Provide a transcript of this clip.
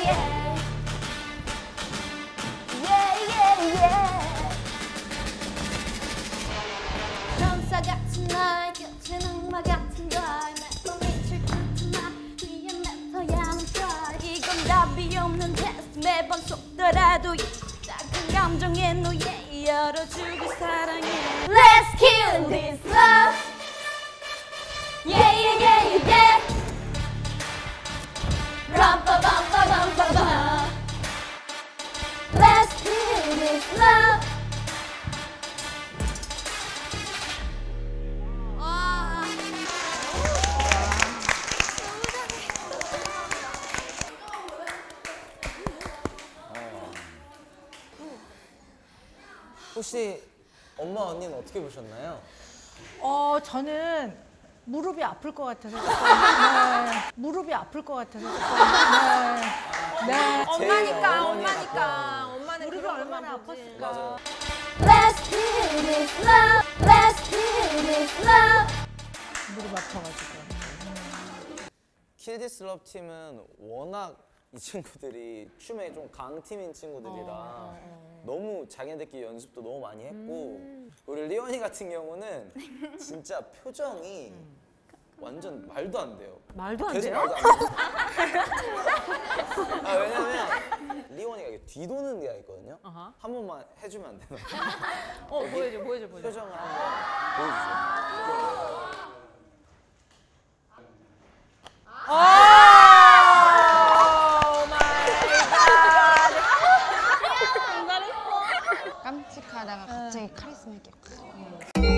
천사 같은 나의 곁엔 악마 같은 걸 매번 미칠 듯한 나 위에 맺어야 하는 걸 이건 답이 없는 테스트 매번 속더라도 작은 감정의 노예 열어주고 사랑해 Let's kill this love Yeah yeah yeah yeah yeah Rum pa bum pa bum pa bum Let's kill this love 혹시 엄마 언니는 어떻게 보셨나요? 저는 무릎이 아플 것 같아서 네. 무릎이 아플 것 같아서 네. 엄마니까 어머니가 엄마는 무릎이 얼마나 아팠을까. 맞아요. Let's kill this love Let's kill this love 무릎 아파가지고. Kill This Love 팀은 워낙 이 친구들이 춤에 좀 강팀인 친구들이라 너무 자기네들끼리 연습도 너무 많이 했고 우리 리원이 같은 경우는 진짜 표정이 완전 말도 안 돼요. 말도 안 계속 돼요? 말도 안 돼요. 왜냐면 리원이가 이게 뒤도는 게 있거든요. 한 번만 해주면 안 되나? 보여줘. 표정을 한번 보여주세요. 깜찍하다가 갑자기 카리스마 있게 확.